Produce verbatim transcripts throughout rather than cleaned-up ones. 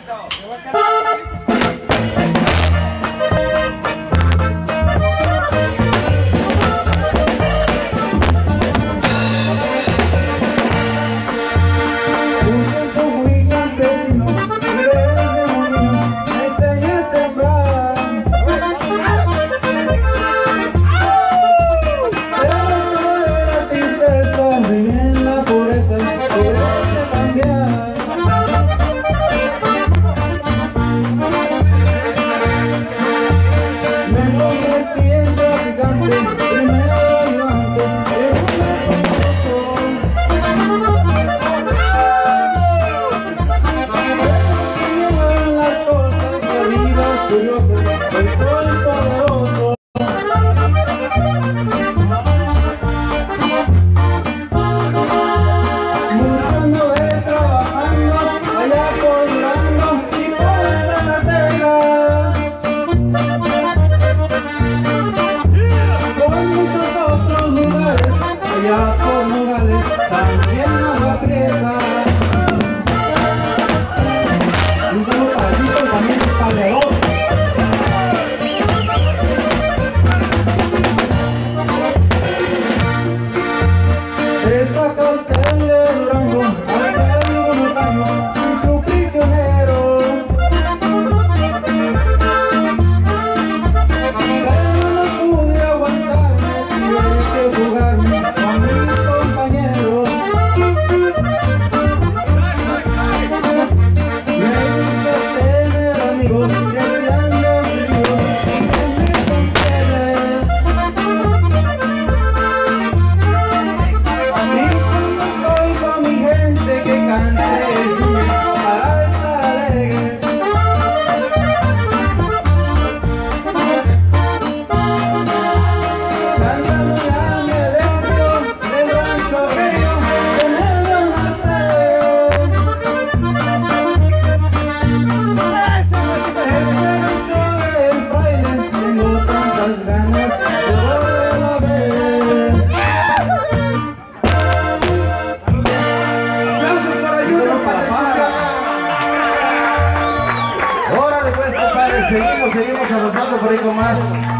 Seguimos, seguimos avanzando por ahí con más.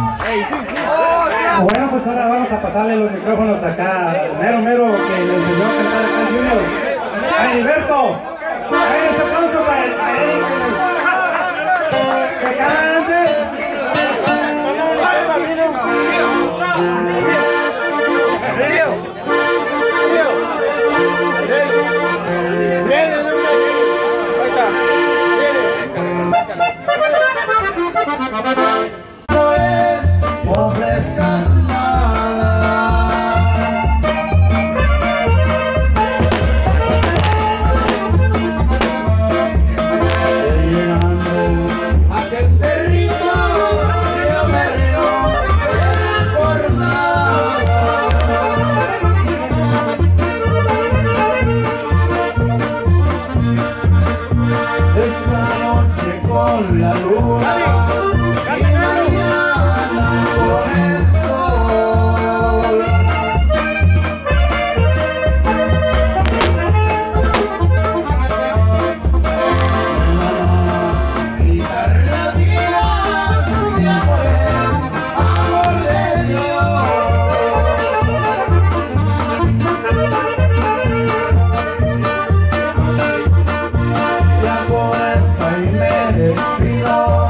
Bueno, pues ahora vamos a pasarle los micrófonos acá al mero mero que le enseñó a cantar acá al Junior, a Heriberto. Ahí ese aplauso para él, para él, que cante. No es ofrezcas nada. Llegando aquel cerrito, yo me río de recordar. Esta noche con la luna y mañana con el sol. Quitar la vida sea por el amor de Dios. Ya por esto y me despido.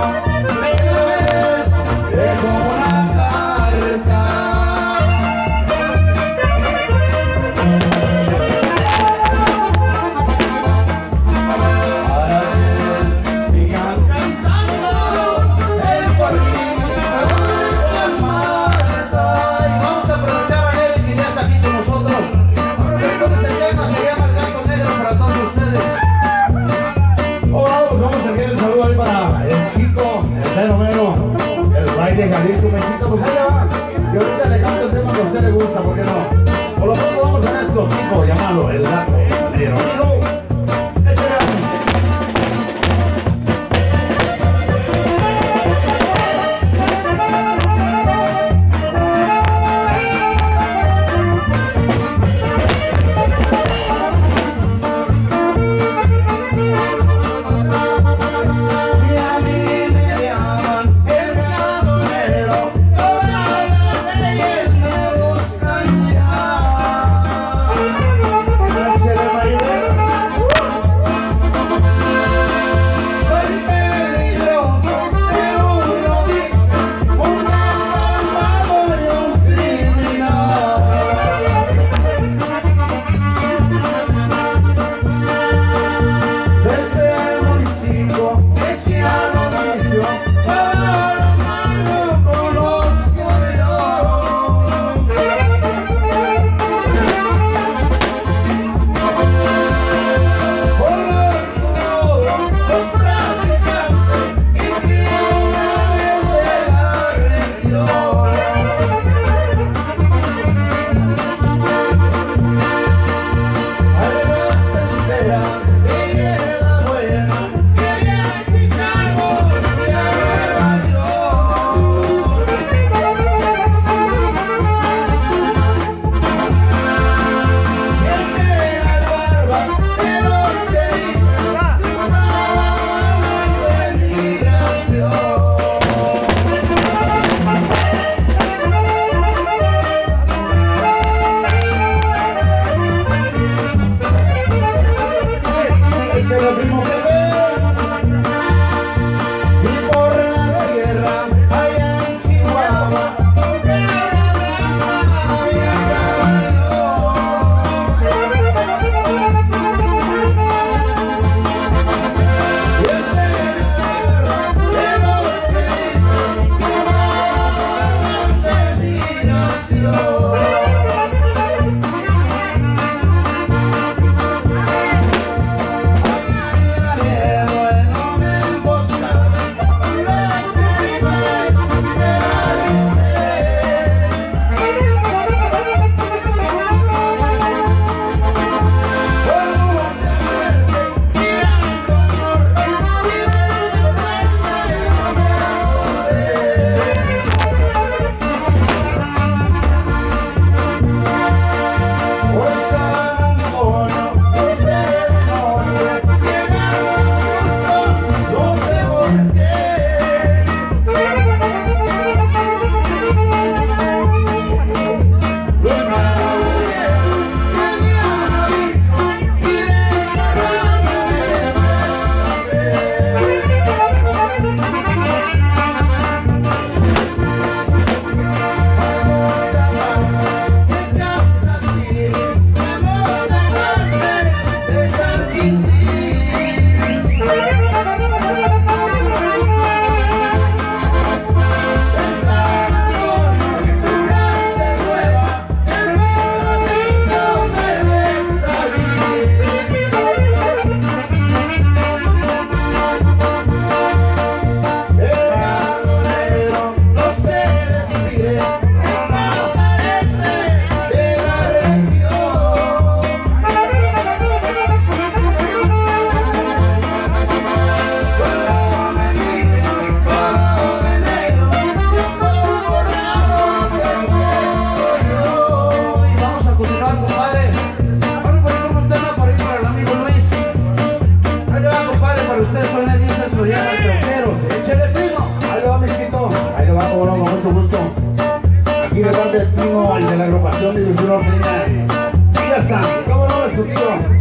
Dejo una carta para que sigan cantando el corrido de Marta. Y vamos a aprovechar a él que ya está aquí con nosotros. Aprovechemos este tema, se llama El Gato Negro para todos ustedes. Oh, vamos a enviar el saludo ahí para el chico, el mero mero, el Ray de Jalisco, México. Pues allá va. Y ahorita le canto el tema que a usted le gusta, ¿por qué no? Por lo pronto vamos a nuestro tipo llamado El Gato Negro. Amigo. Échale primo Pepe. Y por la sierra, allá en Chihuahua, el primo, el de la agrupación de División Norteña. Ya saben, ¿cómo no es su tío?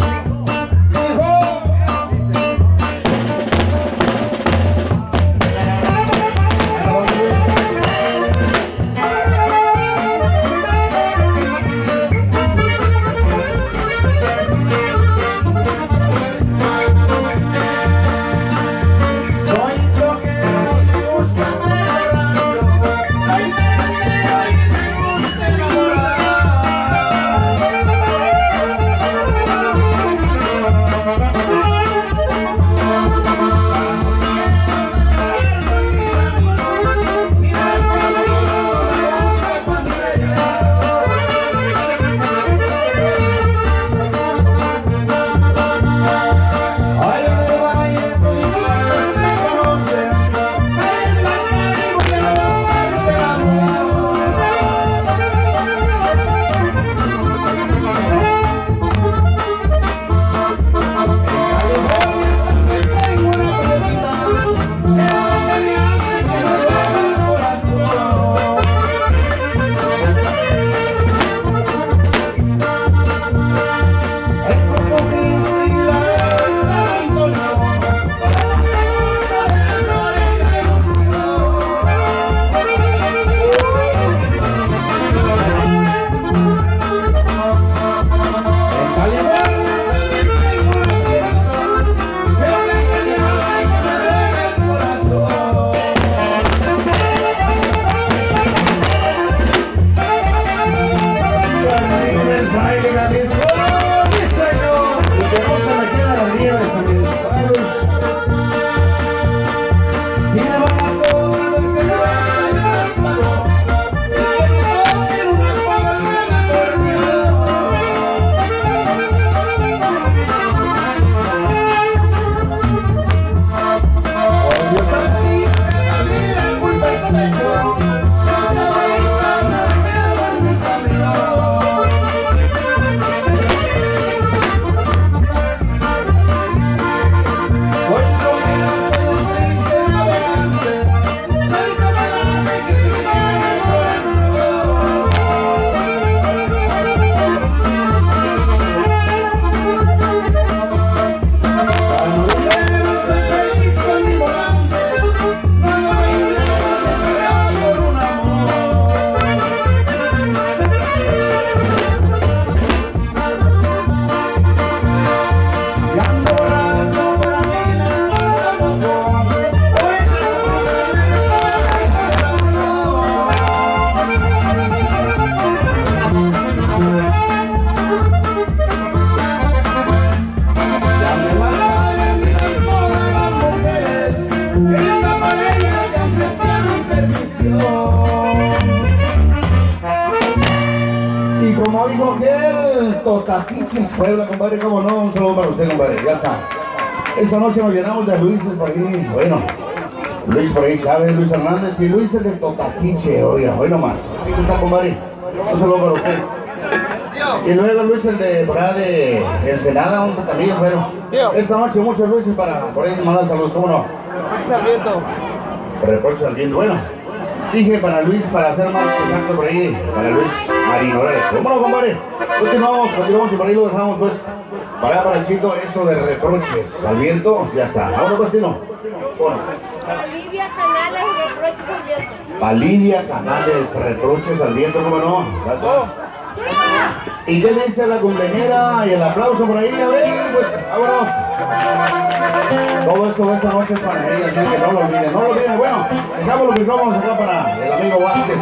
Totaquiches, Puebla, compadre, cómo no, un saludo para usted, compadre, ya está. Esta noche nos llenamos de Luises por ahí, bueno, Luis por ahí Chávez, Luis Hernández y Luis es de Totaquiche, oiga, hoy nomás. Aquí está, compadre, un saludo para usted. Y luego Luis el de por allá de Ensenada, un también, bueno. Esta noche muchos Luises para por ahí mandar saludos, cómo no. Reproche al viento, bueno. Dije para Luis, para ser más exacto por ahí, para Luis Marino, órale. ¿Cómo no, compadre? Continuamos, continuamos y por ahí lo dejamos pues. Para para el Chito, eso de reproches al viento, ya está. Ahora pues, Tino. Bueno. Lidia Canales, reproches al viento. Validia Canales, reproches al viento, ¿cómo no? Ya está. ¿Y qué dice la cumpleañera y el aplauso por ahí? A ver, pues, vámonos. Todo esto de esta noche es para ella, así que no lo olviden, no lo olviden. Bueno, dejamos los micrófonos acá para el amigo Vázquez.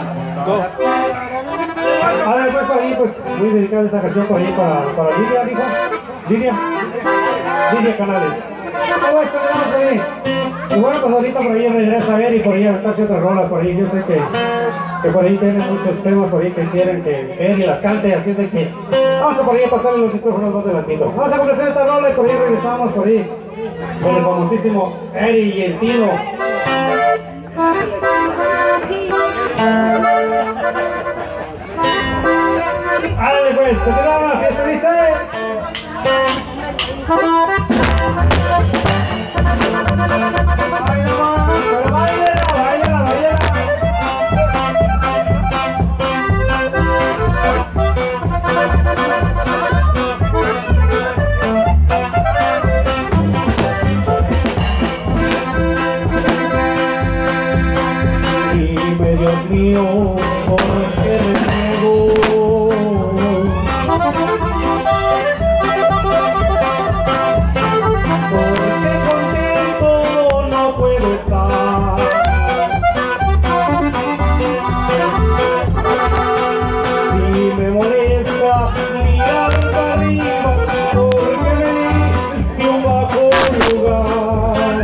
A ver, pues por ahí, pues, muy dedicada esta canción por ahí para, para Lidia, dijo. Lidia. Lidia Canales. ¿Cómo es que tenemos por ahí? Y bueno, pues ahorita por ahí regresa a ver y por ahí a cantarse otras rolas por ahí. Yo sé que, que por ahí tienen muchos temas por ahí que quieren que Eri las cante, así es de que vamos a por ahí a pasarle los micrófonos más adelantito. Vamos a comenzar esta rola y por ahí regresamos por ahí con el famosísimo Eri y el Tino. Árale pues, continuamos y esto dice. Ay, no más, pero baila, baila, baila. Dime, Dios mío, ¿por qué me niego? Porque contigo no puedo estar. Si me molesta mirar para arriba, porque me diste un bajo lugar.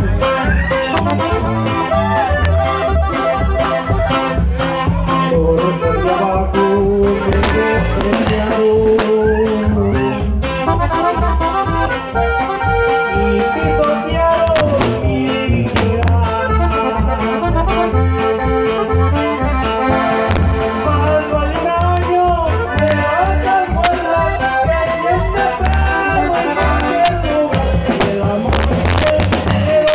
Por ser de abajo me despreciaron. Y pisotearon mi dignidad. Más vale un año de altas cuerdas que siempre pego en cualquier lugar. Y el amor sincero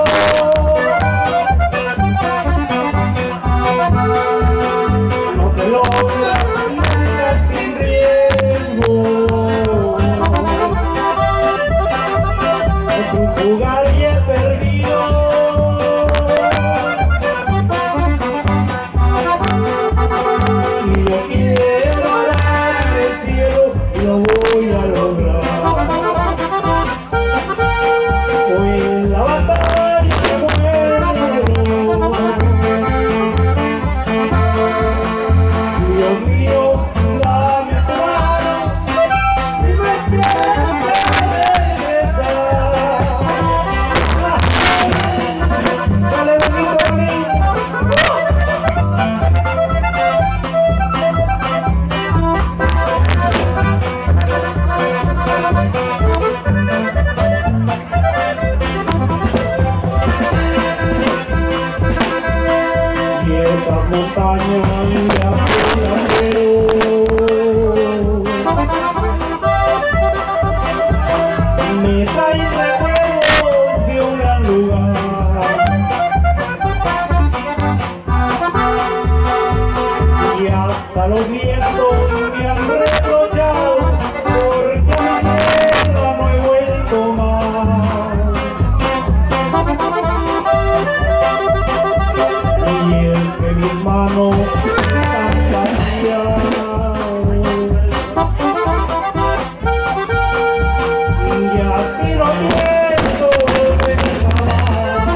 no se logra nunca sin riesgo. Es un jugar y he perdido. Y yo quiero dar el cielo y lo voy a lograr. Hoy en la batalla me muero. Dios mío, dame tu mano y me tienes que regresar. Dale, bonito, bonito. Y esas montañas de acero me traen recuerdos de un gran lugar. Y hasta los vientos me han reprochado porque a mi tierra no he vuelto más. Y es que mis manos están vacías. Y así no pienso pensar.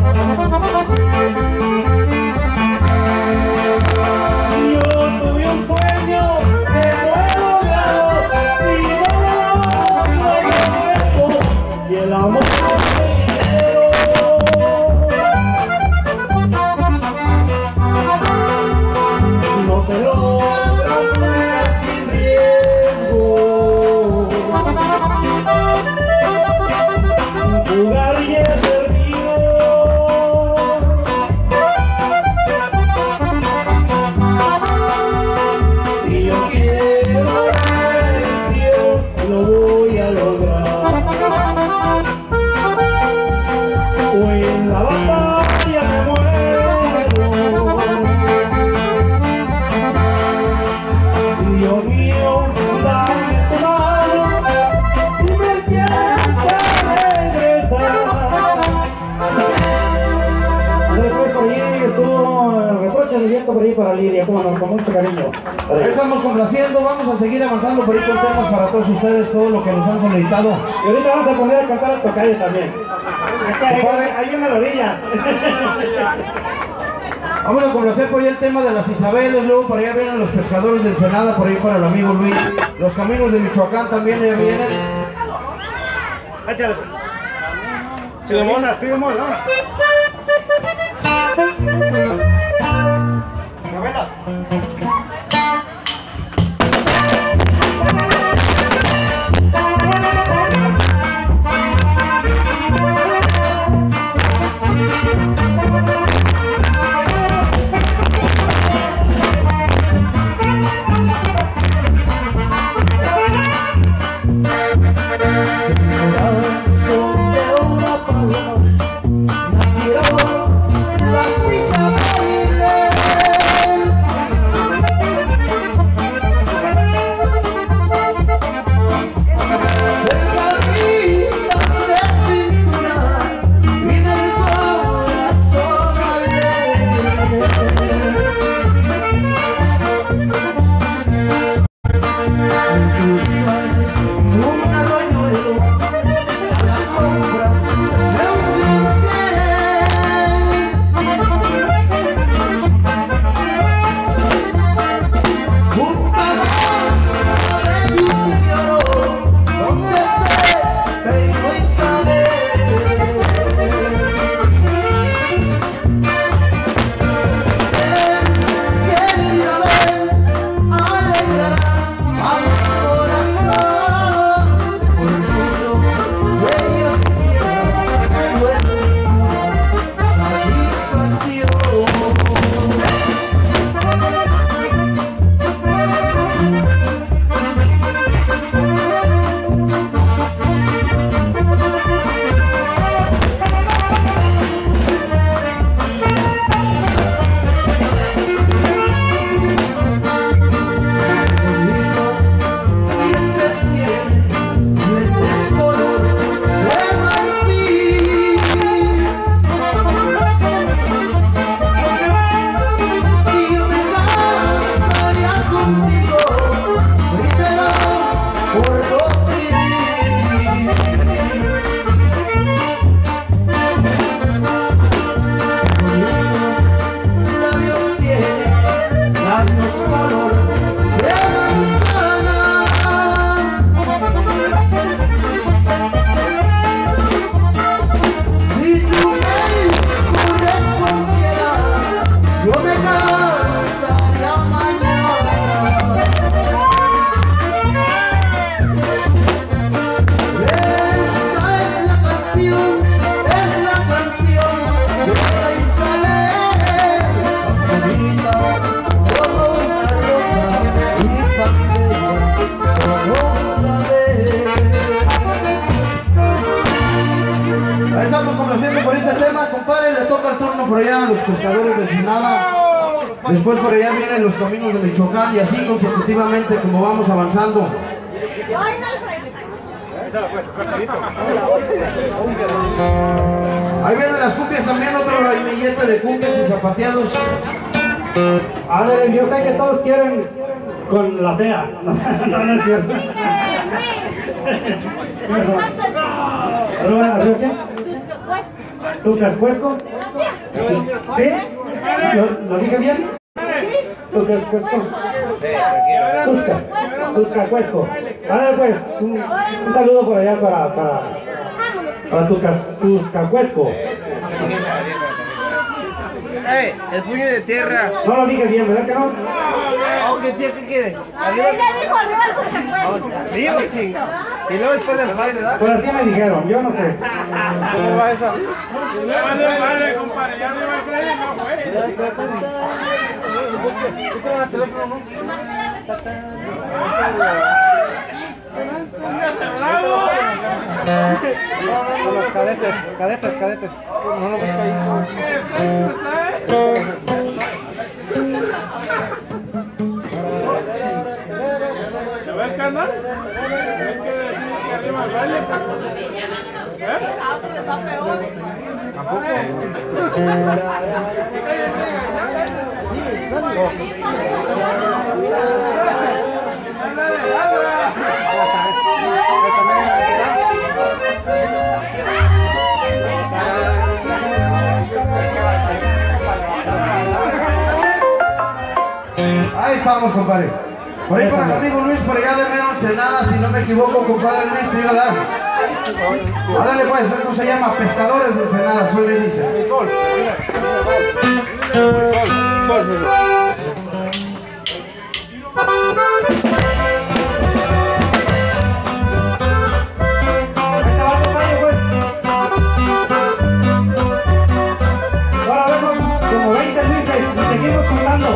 Yo tuve un sueño que no he logrado, y no lo logro, y el amor sincero no se logra nunca sin riesgo. ahí para Lidia, como no, con mucho cariño. Ahí estamos complaciendo, vamos a seguir avanzando por ahí con temas para todos ustedes, todo lo que nos han solicitado. Y ahorita vamos a poner a cantar a Tocayo también. Acá, ahí, ahí en la orilla. Vamos a complacer por ahí el tema de las Isabeles, luego por allá vienen los pescadores de Ensenada, por ahí para el amigo Luis. Los caminos de Michoacán también ya vienen. Échale. Sigamos, sigamos, ¿no? Isabela. Por allá los pescadores de Ensenada, después por allá vienen los caminos de Michoacán y así consecutivamente como vamos avanzando. Ahí vienen las cumbias también, otro raimillete de cumbias y zapateados. Ándale, yo sé que todos quieren con la fea. No, no, no es cierto. ¿Arriba, arriba qué? ¿Tu cascuesco? ¿Sí? ¿Lo, ¿Lo dije bien? ¿Tu cascuesco? Tusca, Tuscacuesco. Vale, pues, un, un saludo por allá para, para, para tu Tuscacuesco. ¡Eh! El puño de tierra. No lo dije bien, ¿verdad que no? ¿Qué tío, qué quiere? Arriba dijo arriba el Arriba, ching. Y luego después del baile, ¿verdad? Pues así me dijeron, yo no sé. ¿Cómo va eso? Vale, vale, compadre, ya me va a creer, no fue. ¿Tú tienes el teléfono, no? ¡Bravo! Con los cadetes, cadetes, cadetes. No lo busco ahí. ¿Ya ves, carnal? ¿Ves que decir que arriba el baile? Ahí estamos, compadre. Por ahí para el amigo Luis, por allá de menos Ensenada, si no me equivoco, compadre Luis, se iba a dar. Ándale pues, esto se llama Pescadores de Ensenada, soy le dice. Sol, sol, sol. Ahora vemos como veinte Luises y seguimos contando.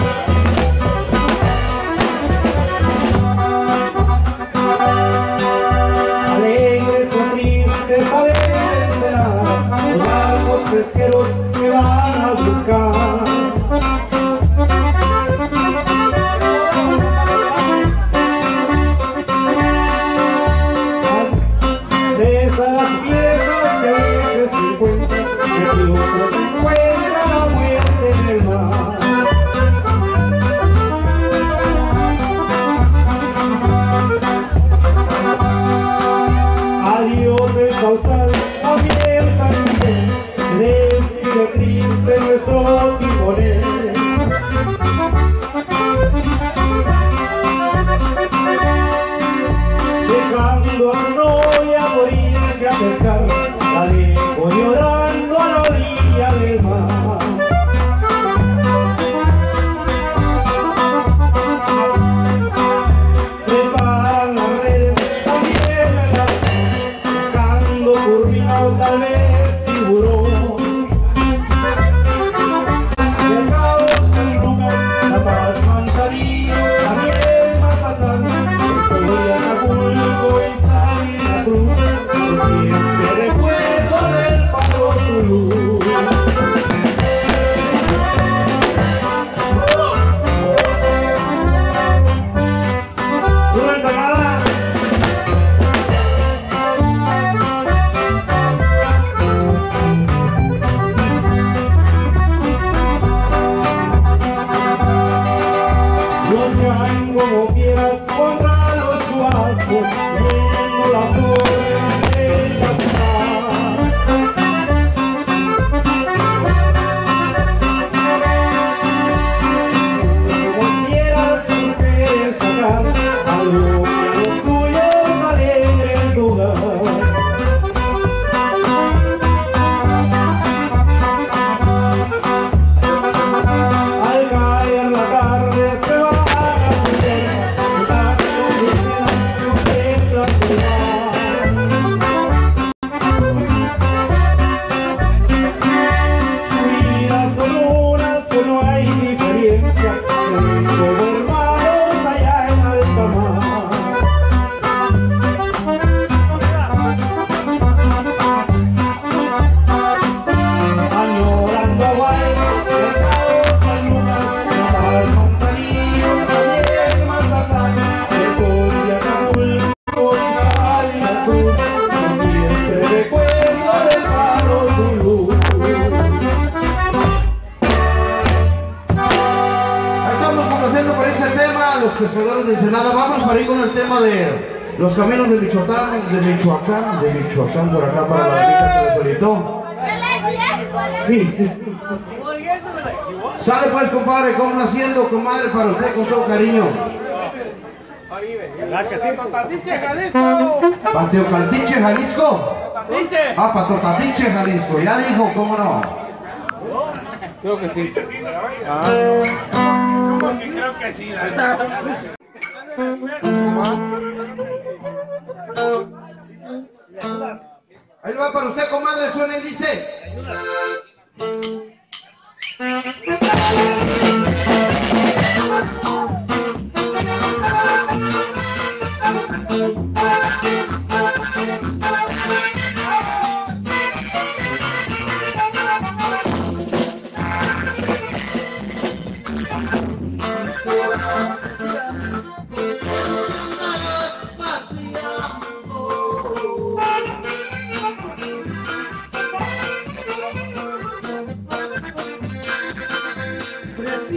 Alegres o tristes, alegres de Ensenada, los barcos pesqueros que van a buscar. De esas piezas que a veces se encuentran, y aquí otros se encuentra la muerte en el mar. Adiós del causal, abierta también, se despide triste nuestro timonel. Dejando a su novia morirse a pescar, la dejo llorando a la orilla del mar. Preparan las redes, también en la buscando curvino, tal vez tiburón. Mercados en Lucas, La Paz, Manzanillo, también Mazatlán, Puerto Acapulco y Salina Cruz, yo siempre recuerdo del Palo Tulú. Pura ensalada. Los caen como quieras contra los chubascos, viendo las torres de la ciudad. Como quieras tú quieres sacar algo que a los tuyos alegre tu hogar. Al caer la tarde se va a la tierra, tanto que piensa tu vidas son unas que no hay diferencia, como hermanos allá en alta mar. Añorando a Guay, Mercado San Lucas, La Paz, Manzanillo, también Mazatlán, Puerto de Acapulco y Salina Cruz, yo siempre recuerdo del Palo Tulú. Ahí estamos complaciendo por ese tema a los pescadores de Ensenada. Vamos para ir con el tema de los caminos de Michoacán, de Michoacán, de Michoacán por acá para la amiga que le solicitó. Sí, sí. Sale pues, compadre, complaciendo, comadre, para usted con todo cariño. ¿Verdad que sí? Tocatiche, Jalisco. ¿Para Teocaltiche, Jalisco? Tocatiche. Ah, para Tocatiche, Jalisco. Ya dijo, ¿cómo no? Creo que sí. Porque creo que sí. la- Ahí va para usted, comadre, suena y dice.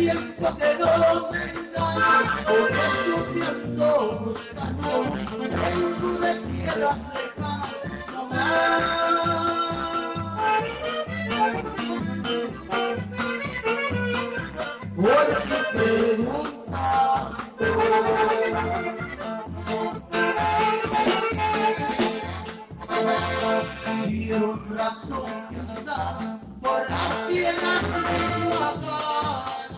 siento que no me engañas, por eso te ando buscando en tus tierras lejanas, no más. Porque preguntando dieron razón que andaba por las tierras michoacanas,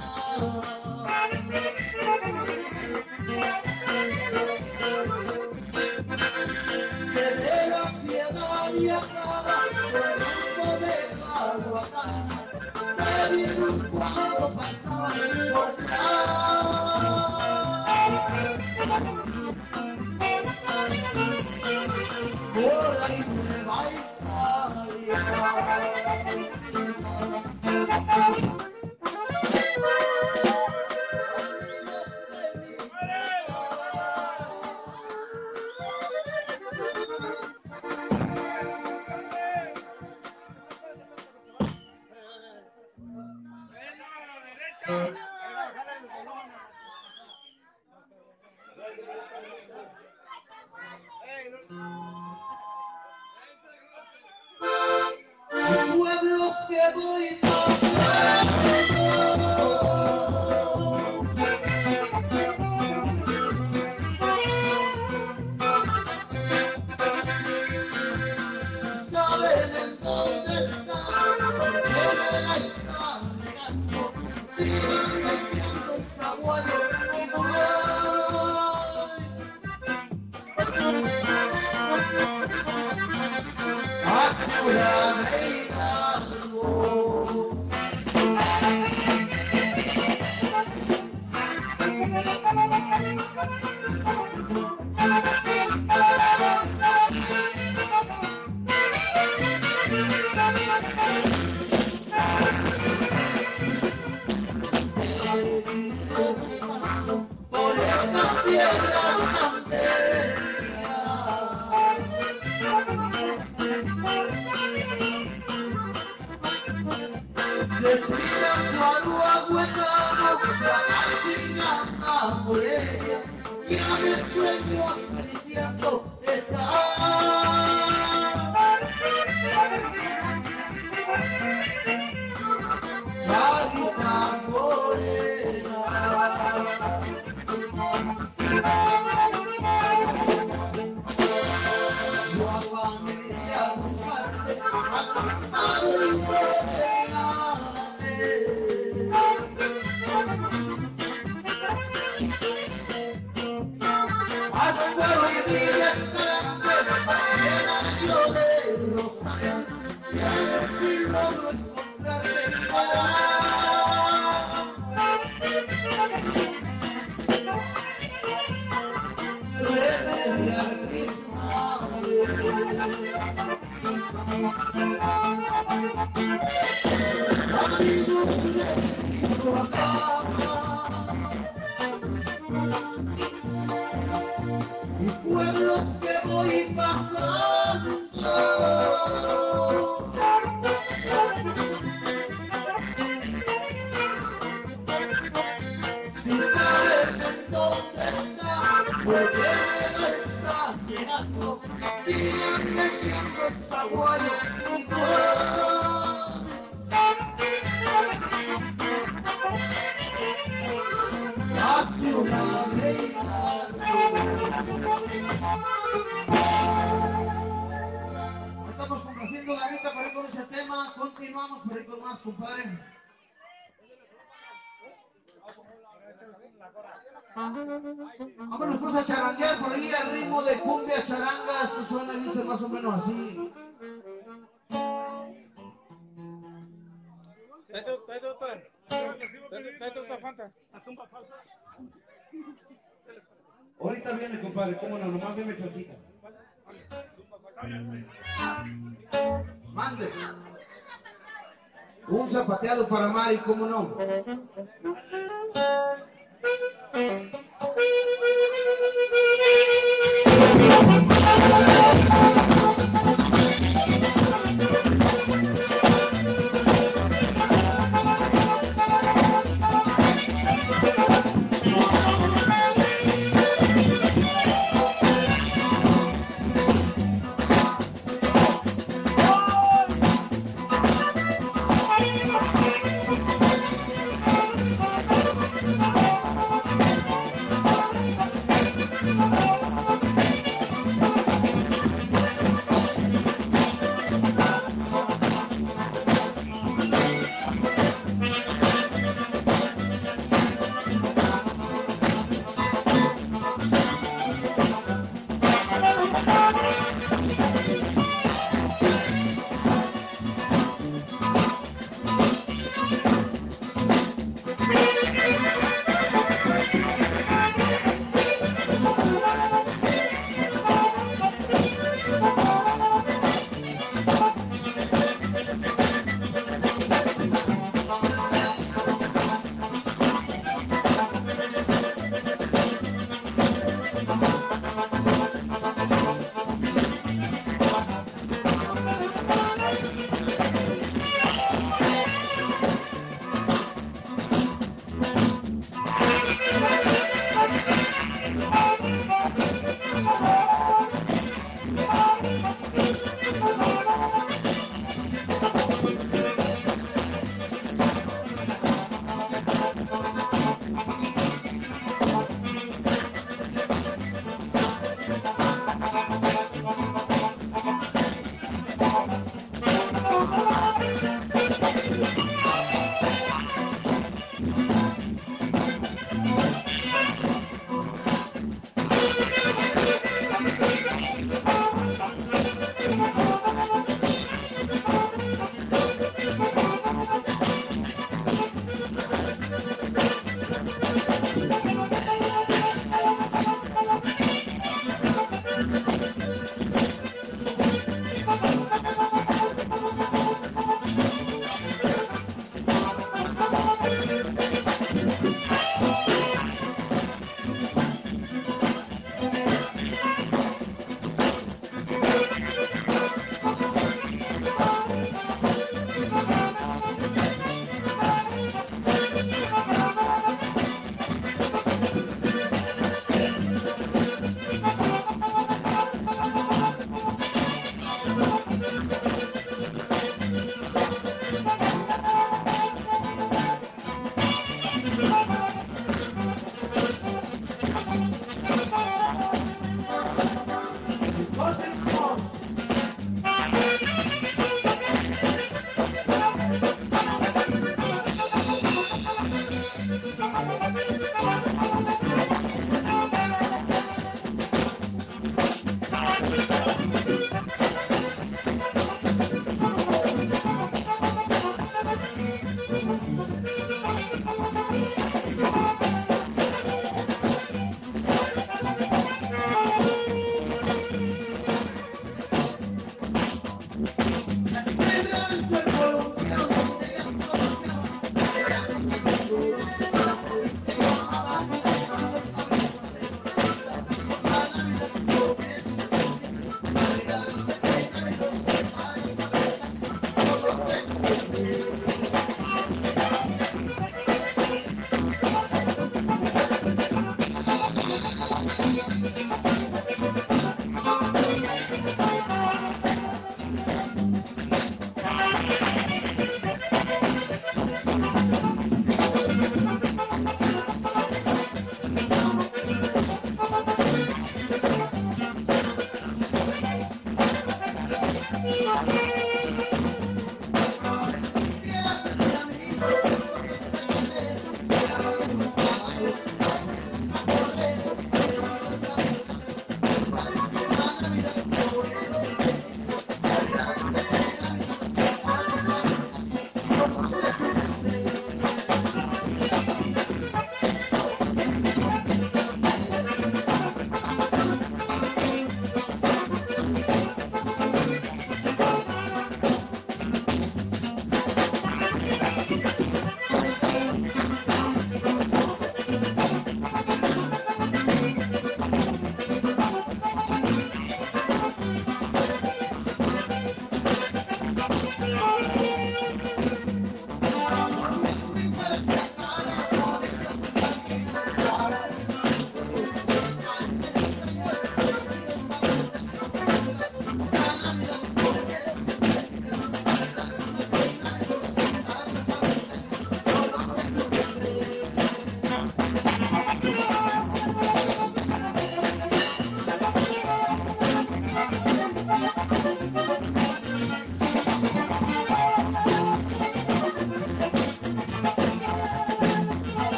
que de la Piedad viajaba por rumbo de Caguacana, me vieron cuando pasaban por por ahí me va pueblos que voy pasando, saben en dónde están, porque me la están negando, viven limpiando el saguaro y voy hacia una reina. Por esta tierra tan bella, decía Cuarua Huetano, la por ella, y a mi sueño acariciando esa carita morena. Yo afané a buscarte, acompañado y hasta hoy día esperando el anillo de Rosario, y a ver si logro encontrarme para remediar mis males. Amigos de Michoacán y pueblos que voy pasando, si saben en dónde está, porque me lo están llegando, tienen limpiando el saguaro y voy hacia una reina. Estamos complaciendo la neta por ahí con ese tema. Continuamos por ahí con más, compadre. Vámonos pues a charanguear por ahí al ritmo de cumbia charanga. Esto suena y dice más o menos así. Ahorita viene, compadre, cómo no, nomás deme chorchita. Mande. Un zapateado para Mari, cómo no.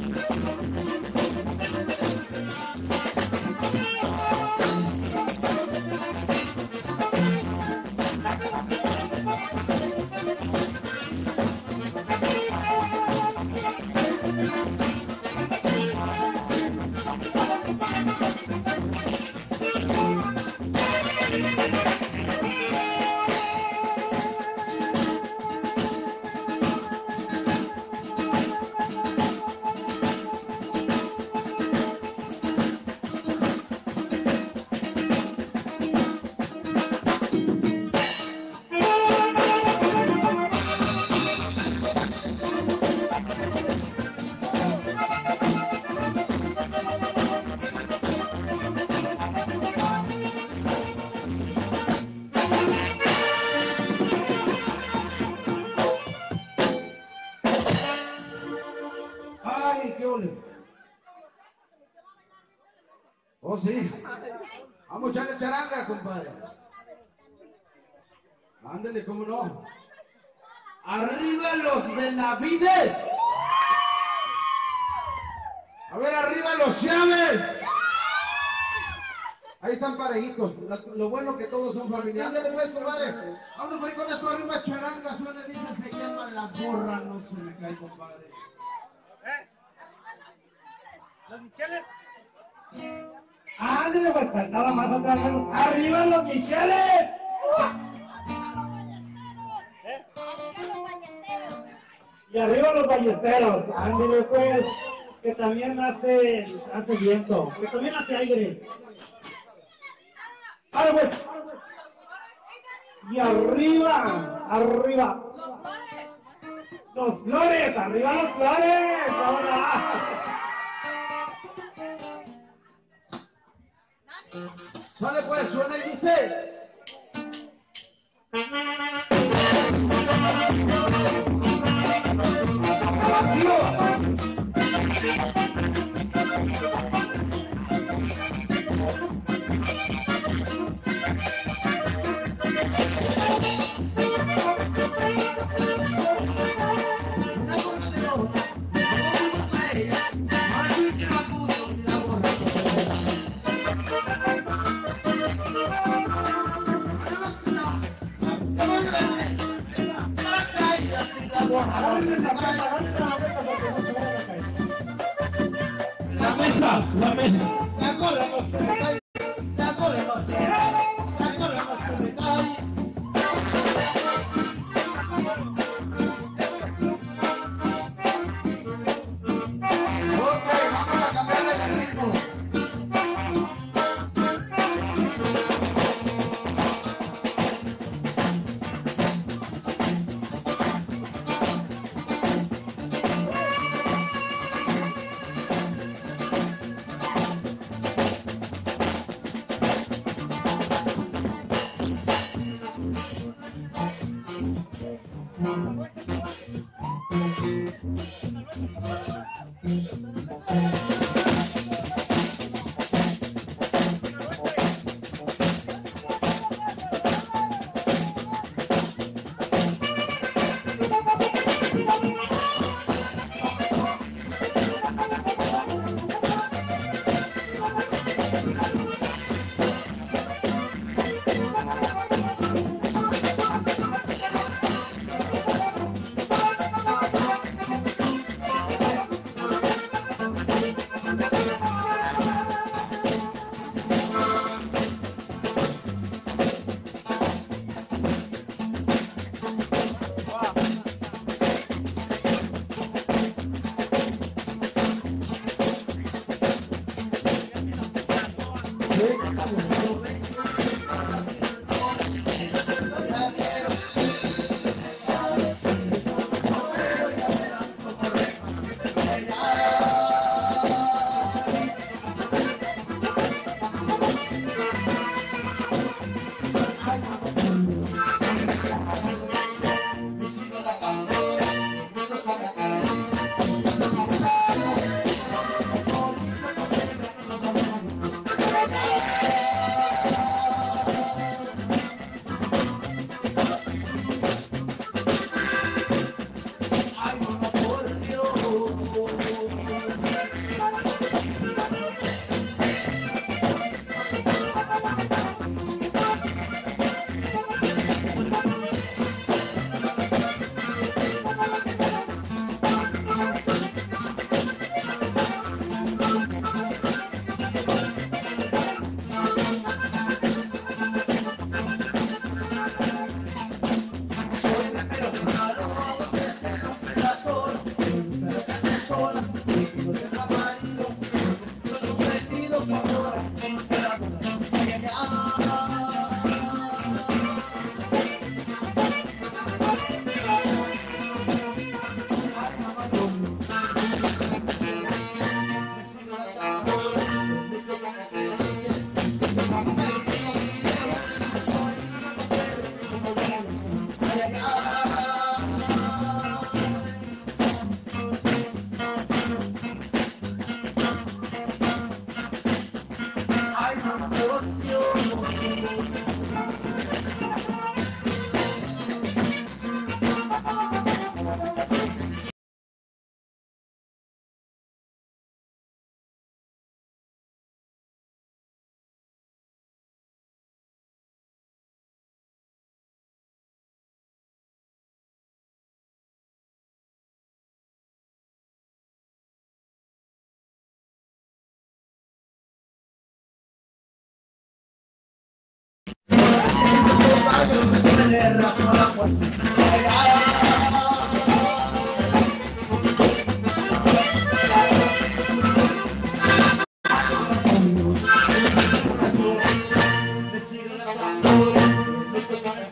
Ay, qué ole. Oh, sí. Vamos a echarle charanga, compadre. Ándale, cómo no. Arriba los Benavides. A ver, arriba los Chávez. Ahí están parejitos. Lo, lo bueno que todos son familiares. Ándale, pues, compadre. Vámonos por ahí con esto arriba, charanga. Suena, dice, se llama La Gorra. No se me cae, compadre. ¿Los micheles? Ándale, pues faltaba más atrás. ¡Arriba los Micheles! Y arriba los Ballesteros. Ándale, pues, que también hace, hace viento, que también hace aire. ¡Ándale, pues! Y arriba, arriba. Los Flores, arriba los Flores. ¡Ahora! Sale pues, suena y dice. La gorra de oro, como una ella, aquí te la puso la gorra. La mesa, la mesa. La cola no se me cae, la cola no se me cae, la cola no se me cae. Ok, vamos a cambiarle el ritmo. ¡Vamos! caballo no tiene raspado. Me sigue la tambora, me toca el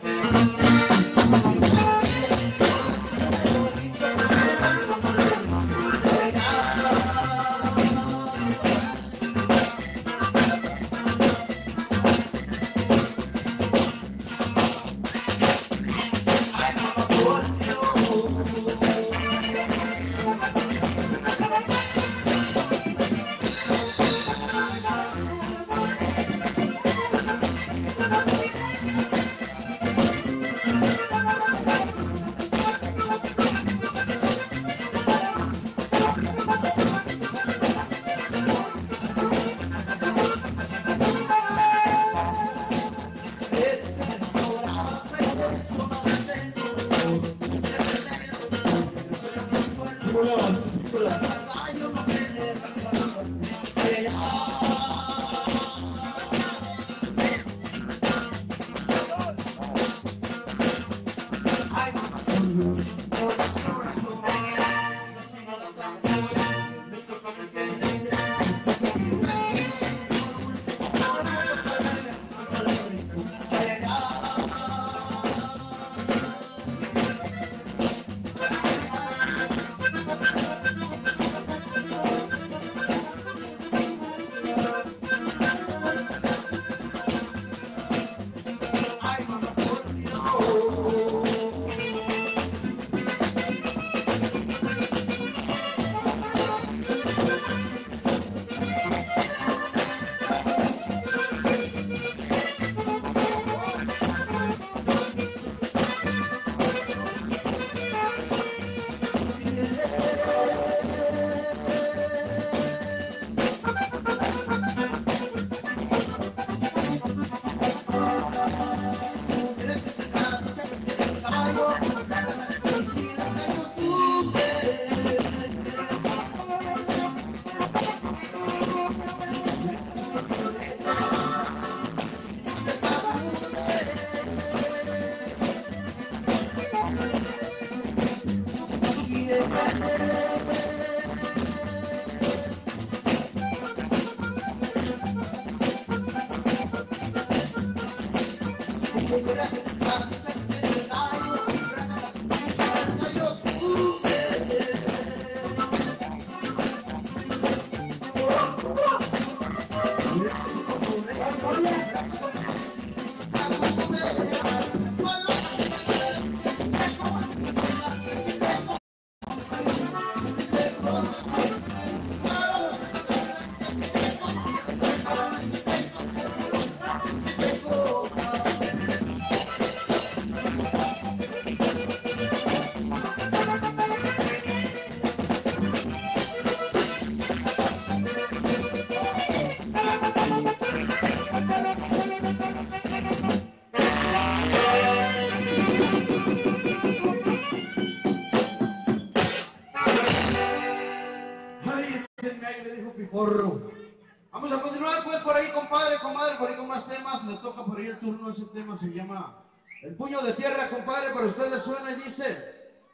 Vamos a continuar pues por ahí, compadre, comadre, por ahí con más temas. Nos toca por ahí el turno. Ese tema se llama El Puño de Tierra, compadre. Para ustedes suena y dice: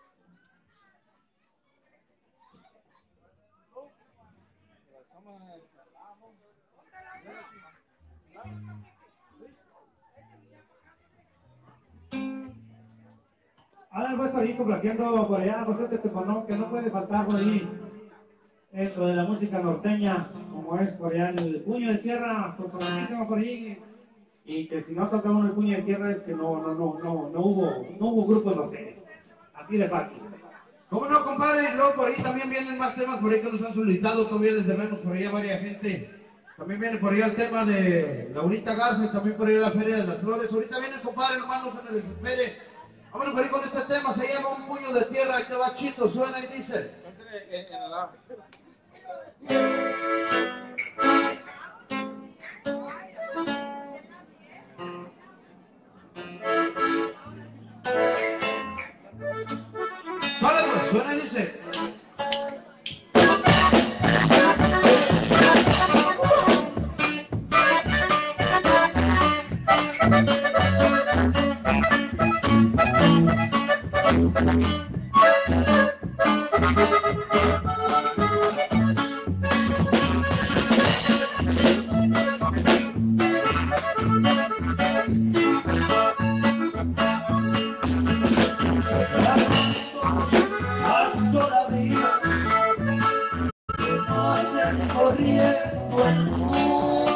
Ahora pues por ahí complaciendo por allá, pues este teponón que no puede faltar por ahí dentro de la música norteña, como es por allá el Puño de Tierra, pues buenísimo por ahí, y que si no toca uno el Puño de Tierra es que no, no, no, no, no hubo, no hubo grupo norteño, así de fácil. ¿Cómo no, compadre? Y luego por ahí también vienen más temas por ahí que nos han solicitado, todavía desde menos por ahí a varias gente. También viene por ahí el tema de Laurita Garza y también por ahí la Feria de las Flores. Ahorita viene, compadre, nomás no se me desespere. Vámonos por ahí con este tema, se llama Un Puño de Tierra. Ahí te va Chito, suena y dice: Sale pues, suena y dice: recorriendo el mundo.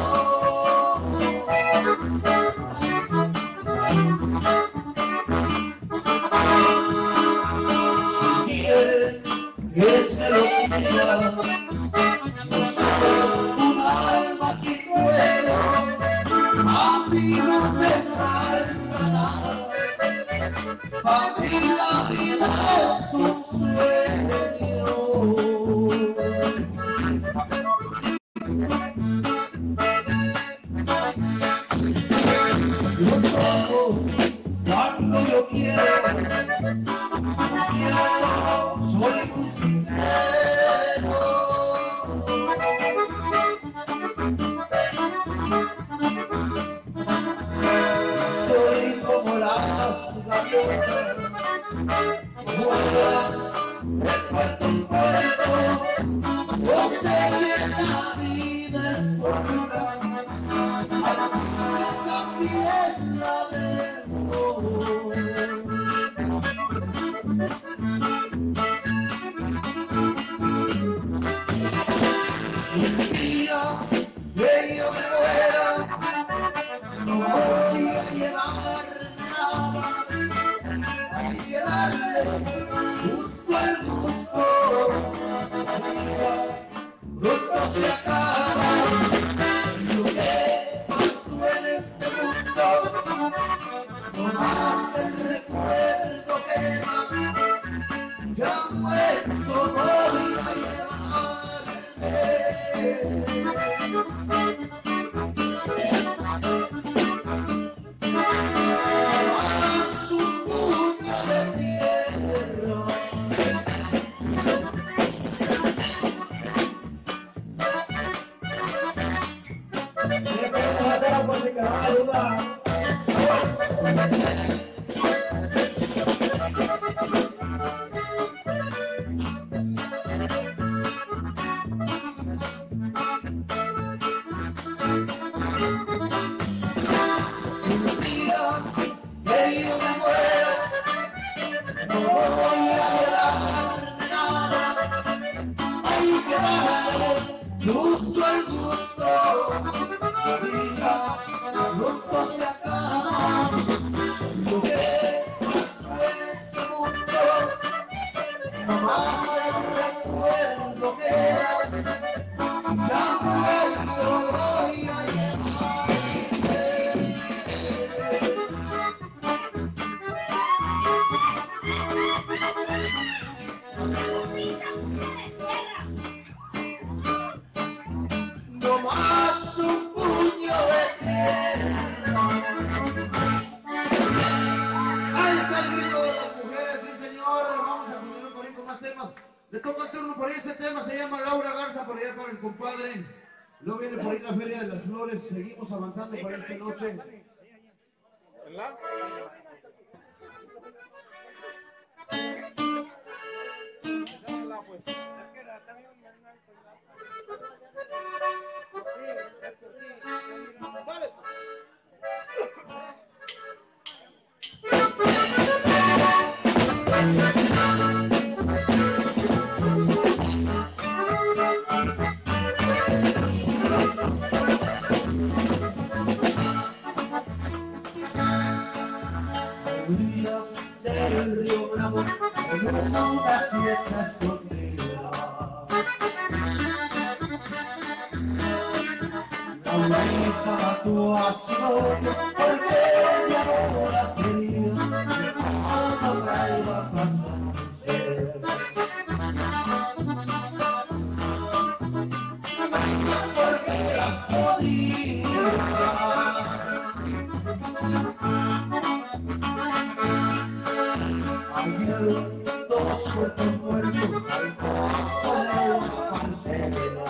Si quieren que se lo diga, yo soy un alma sin duelo, a mí no me falta nada, a mí la vida es un sueño. Yo toco cuando yo quiero, quiero, soy muy sincero. Soy como las gaviotas, vuelan de puerto en puerto. Yo sé que la vida es corta, algunos también la debo. Un día que yo me muera, no voy a llevarme nada, hay que darle justo el gusto. La vida pronto se acaba, lo que pasó en este mundo, no más el recuerdo queda, ya muerto voy a llevarme. Más un puño de tierra, un día que yo me muera, no voy a llevarme nada, hay que darle justo el gusto. La vida pronto se acaba, lo que pasó en este mundo, nomás el recuerdo queda, ya muerto voy a llevarme. No más un puño de tierra. Ahí está el grito de las mujeres, sí señor. Vamos a continuar por ahí con más temas. Le toca el turno por ahí, este tema se llama Laura Garza, por allá con el compadre. Luego viene por ahí la Feria de las Flores. Seguimos avanzando para esta noche. ¿Verdad? Orillas del río Bravo, en una fiesta escondida. Laurita mató a su novio porque ella no la quería, y cuando la iba a pasar. Porque las podía. Ayer dos cuerpos muertos al fondo de una parcela.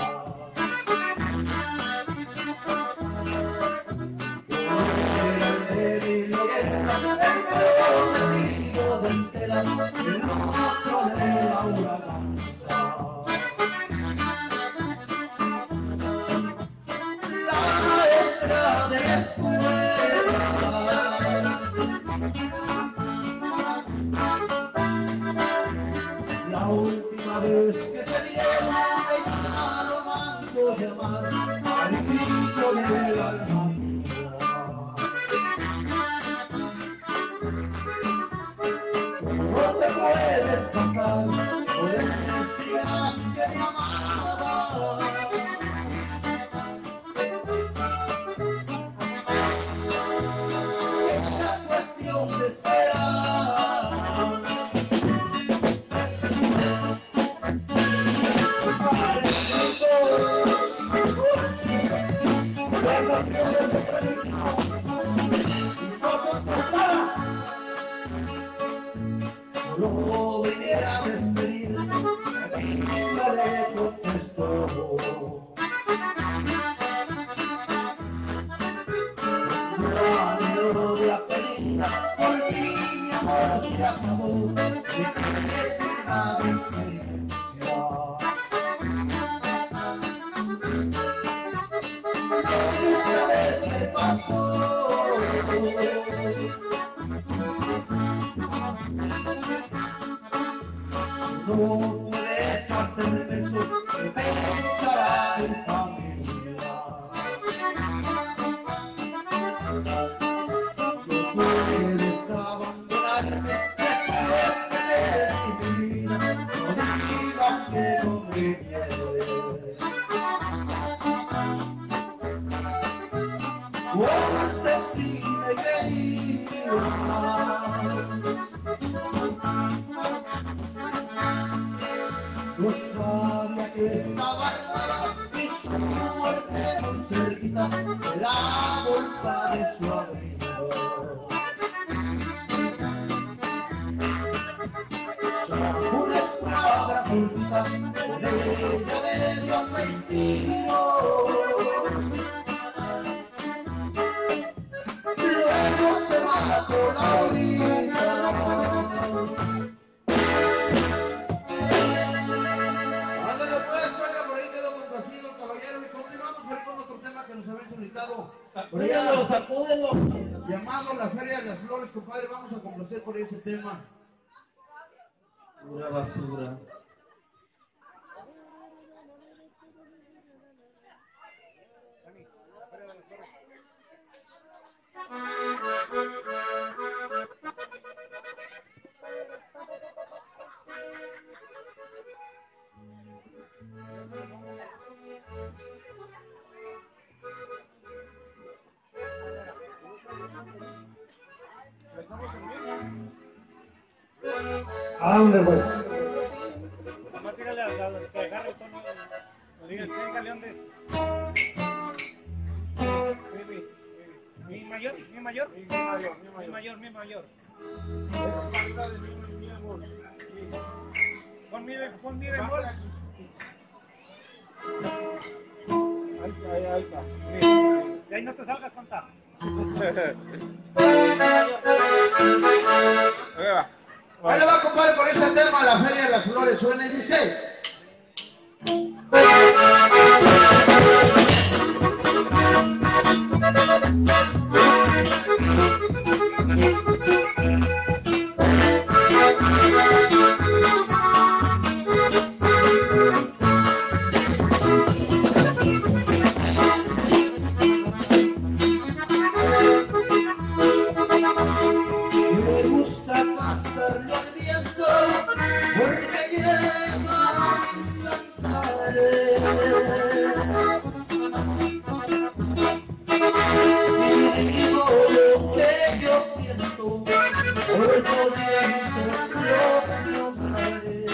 Era el débil y era el prometido de Estela, el otro de Laura Garza. La maestra de la escuela. La última vez que se vieron, ella no llamar al grito del alma mía. No te puedes casar, no le decías que me amabas. Era cuestión de esperar. No viniera a despedir, nunca le contestó. La novia pedida, por ti mi amor se acabó, me pides una diferencia. Esta vez me pasó. No puedes hacerme eso, que pensará mi familia. No puedes abandonarme después que te di mi vida. No digas que no me quieres. O antes sí me querías. No sabía que estaba armada y su muerte muy cerquita de la bolsa de su abrigo. Una escuadra junta, con ella me dio seis tiros. Luego se mató la orilla. Ándale pues, oiga, por ahí quedó complacido el caballero y continuamos por ahí con otro tema que nos habéis solicitado. Sacúdenlo, sacúdenlo. Llamado La Feria de las Flores, compadre, vamos a complacer por ese tema. Pura basura. ¿A dónde pues? Nomás dígale al al que agarre el tono. No diga, dígale dónde. Mi mayor, mi mayor. Mi mayor, mi mayor, mi mayor. Pon mi, pon mi bemol. Ahí está, ahí está. Y ahí no te salgas, conta. Ahí le va, compadre, por ese tema, La Feria de las Flores suena y dice. Me gusta cantarle al viento porque lleva mis cantares. Y digo lo que yo siento por toditos los lugares.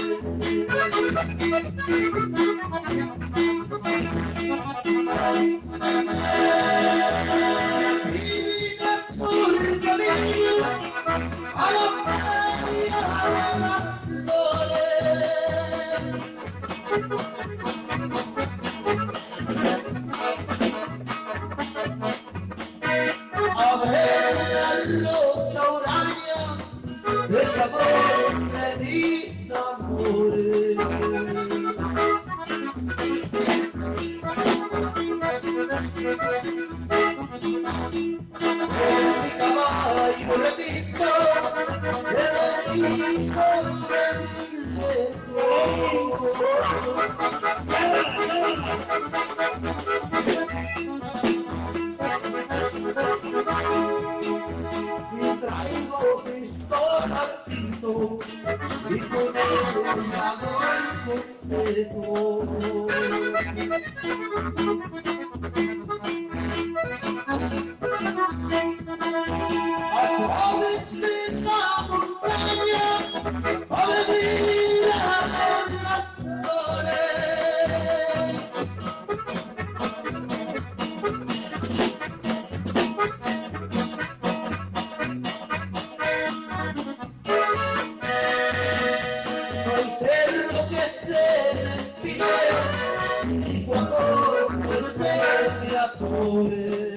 Y vine por camino a la feria de las flores. A ver a los horarios de sabor de mis amores. Con mi caballo repito respeto. A través de la montaña, avenida de las flores. No sé lo que se respira y cuando pues se me apure.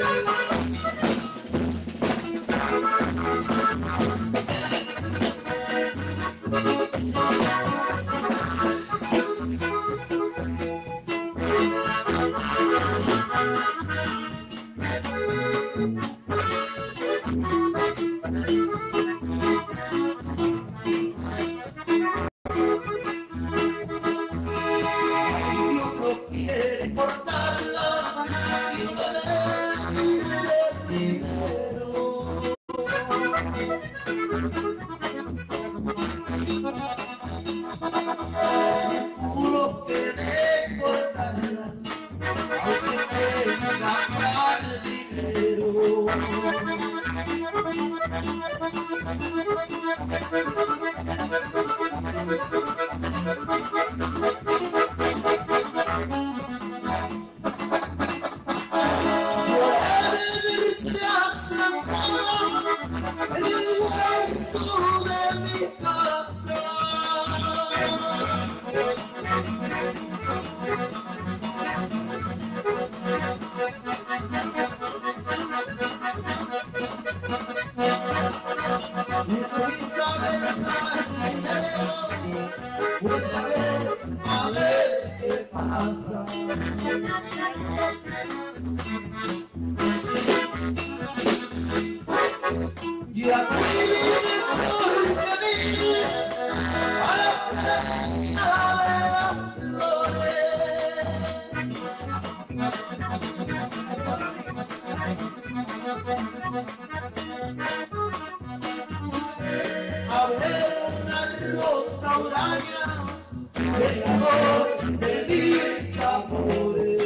Si otro quiere cortarla y no le dinero. Juro que de cortarla aunque tenga mal dinero. Yo he de verte aplantada en el huerto de mi casa. Y sin saber dar dinero, pues a ver, a ver qué pasa. Y aquí viene porque vine a la feria de las flores. A ver una rosa huraña del amor de mis amores.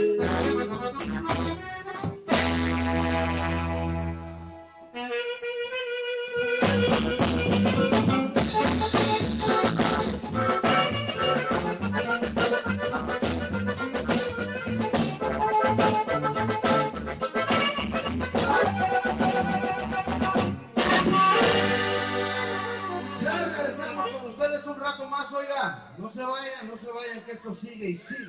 Ya regresamos con ustedes un rato más, oiga, no se vayan, no se vayan, que esto sigue y sigue.